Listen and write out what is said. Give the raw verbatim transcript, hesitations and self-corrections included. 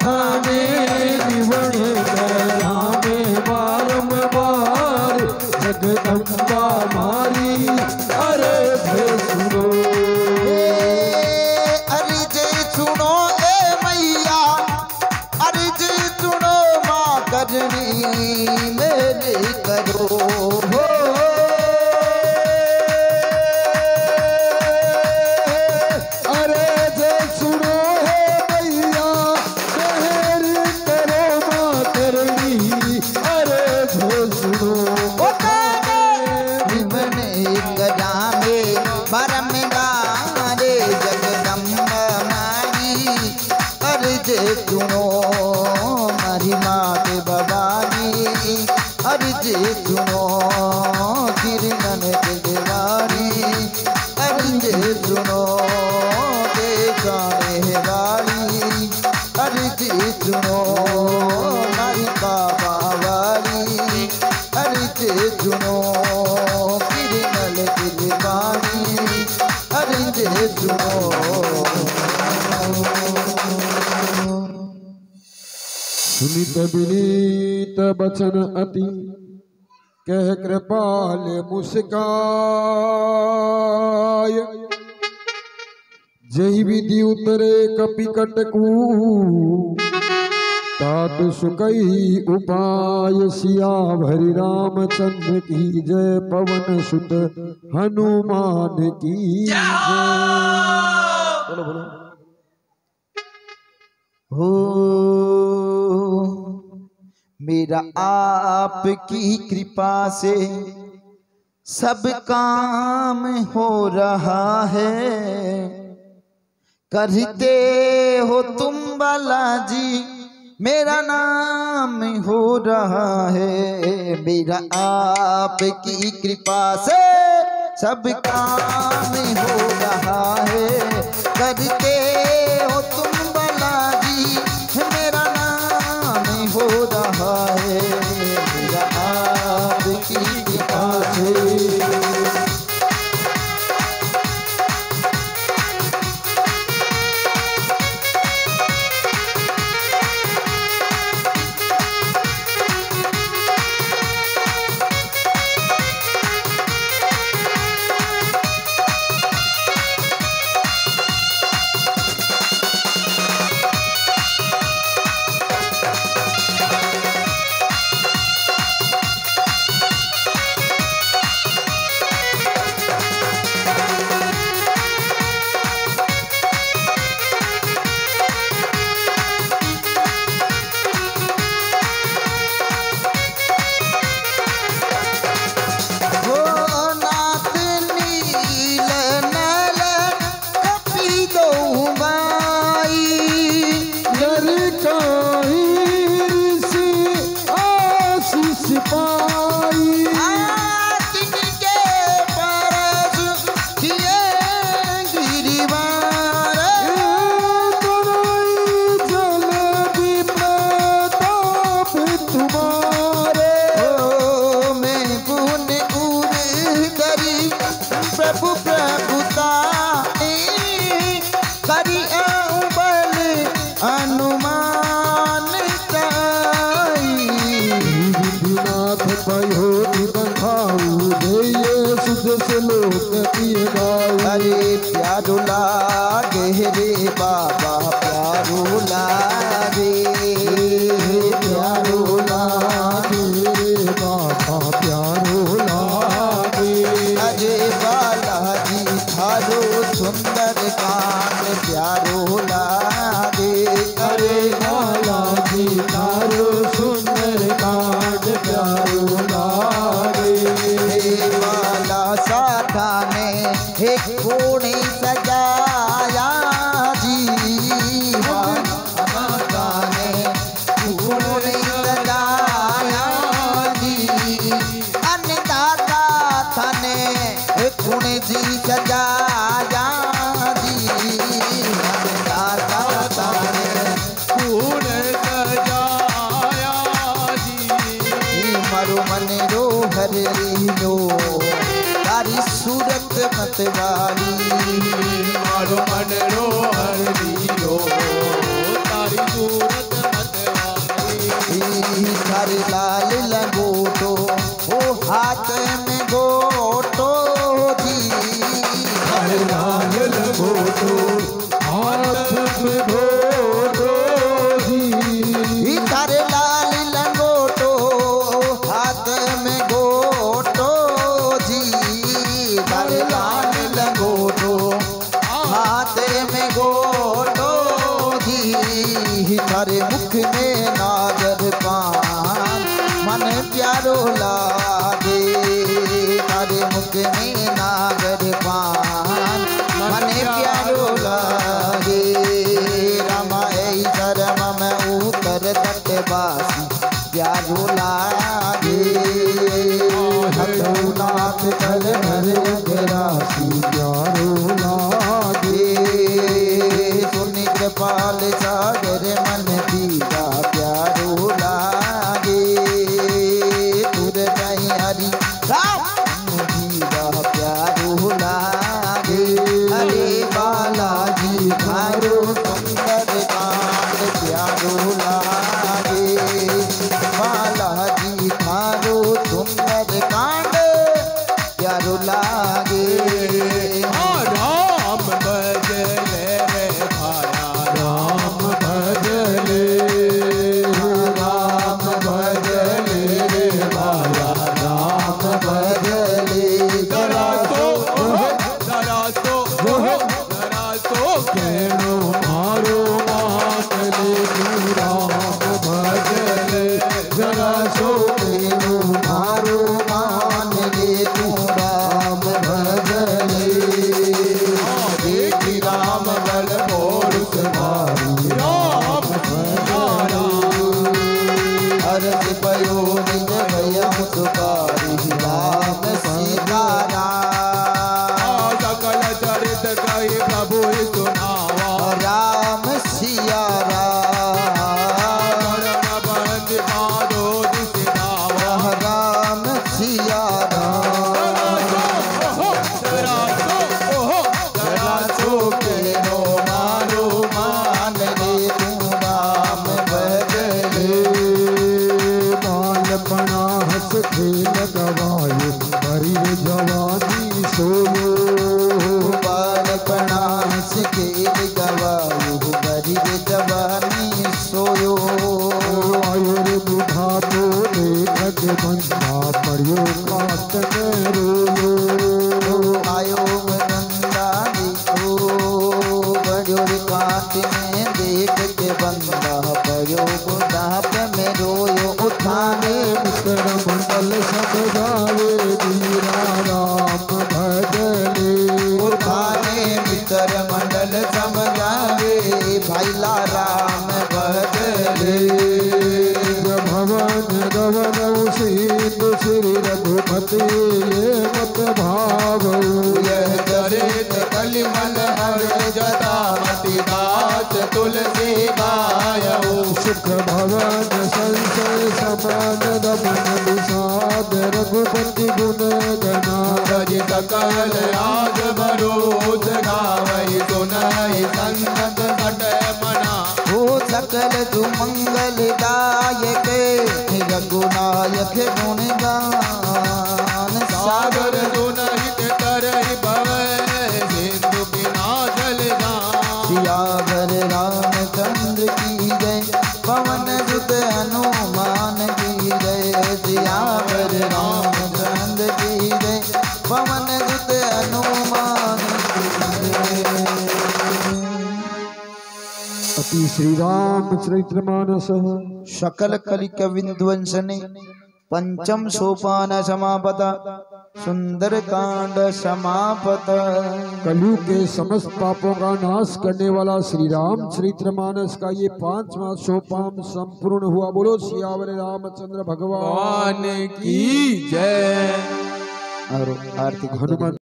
बहाने निवण गया में बारंबार जगदम्बा मारी अरे जे सुनो अरे जे सुनो ए मैया अरे जे सुनो माँ करनी मेरे करो हो अरे जे सुनो है मैया मेहर करो माँ करनी अरे जे सुनो बारंबारे जगदम्बा मारी अरे जे सुनो मारी मात बबारी अरे जे सुनो किरणन के देवारी अरे जे सुनो देखाने वाली अरे जे सुनो मारी बाबा वाली अरे जे सुनो किरणन के देवारी अरे जे सुनो सुनित विनीत बचन अति कह कृपाल मुस्काय जही विधि उतरे कपि कटकू तात सुकई उपाय सिया भरि रामचंद्र की जय पवन सुत हनुमान की जय। बोलो बोलो हो मेरा आपकी कृपा से सब काम हो रहा है करते हो तुम बालाजी मेरा नाम हो रहा है मेरा आपकी कृपा से सब काम हो रहा है करते हो तुम बालाजी मेरा नाम हो रहा है मेरा आपकी कृपा से प्रभु प्रभुता करी बल अनुमान विधिनाथ भयो बखाऊ दे सुजस लोक पिय गाऊ अरे प्यारो लागे रे बाबा प्यारो लागे प्यारो लागे रे बाबा प्यारो लागे अरे बालाजी थारो सुंदर कांड प्यारो लागे अरे बालाजी थारो सुंदर कांड प्यारो लागे बाला साधा ने एक कोणी सजाया जी माता ने कोणी सजाया जी अन्नदाता थाने एक कोणी जी सजाया जी अन्नदाता थाने कोणी सजाया जी मारो मन रो हर लो तारी सूरत मत वाली मारो मन रो हर लो तारी सूरत तारे लाल लंगोटो ओ हाथ में गोटो जी तारे लाल लंगोटो हाथ में गोटो जी तारे लाल लंगोटो हाथ में गोटो जी तारे लाल लंगोटो हाथ में गोटो जी तारे मुख में नागर पान मन प्यारो लागे तारे मुख में नागर पान मन प्यारो लागे रामा ऐ धर्म में उतर तट बासी प्यारो लागे नाथ कर हर राशि प्यारो लागे सुनि कृपाल सागर मन दीदा प्यारो लागे तुर कहीं हरि राम दीदा प्यारो लागे हरे बालाजी थारो सुंदर कांड प्यारो लागे बालाजी थारो सुंदर कांड प्यारो लागे राम भजले रे भाया राम भजले राम भजले रे भाया राम भजले जरा तो जरा तो जरा तो केणो मारो मानले तू राम भजले जरा सो केणो मारो मानले तू राम भजले देखी राम बल बोल समारी राम सियारा अर्ज पयो निज भय मुसुकारी राम सीतारा सकल चरित कही प्रभु सुनावा राम सियारा बंद माधो दिखावा राम सियारा जरा तो जरा तो केनो मारो मान रे तू राम भजले बालपना हंस खेल गवायो हरि जवानी सोयो बालपना खेल गवायो गरीब जवानी सोयो आयुर बुढ़ापो देखत बंदा पड़ियो काट में रोयो आयो नंदा देखो बड़ो काट में देख के बंदा पड़ो बुढ़ाप में रोयो उठाने मित्र मंडल सब गावे धीरा राम भजले उठाने मित्र मंडल समझावे भाईला राम भजले भवन गवन सीत श्री रघुपति ये मत भाव यह चरित कलि मन हर जटा मति दास तुलसी गायऊ सुख भवन संशय समान दमन विषाद रघुपति गुण गना भज सकल आज भरोस गावई सुनई संगत सट मना हो सकल सुमंगल दायक रघुनायक गुण गान सागर सुनहित करहि भवै सिंधु बिना जल जान सियावर रामचंद्र की जय पवन सुत हनुमान की जय सियावर रामचंद्र की जय पवन सुत हनुमान की जय अति श्री राम चरित्रमानस सकल कलिक विध्वंसने पंचम सोपान समापता सुंदर कांड समापत कलयुग के समस्त पापों का नाश करने वाला श्री राम चरित्रमानस का ये पांचवा सोपान संपूर्ण हुआ। बोलो सियावर रामचंद्र भगवान की जय। और आरती हनुमान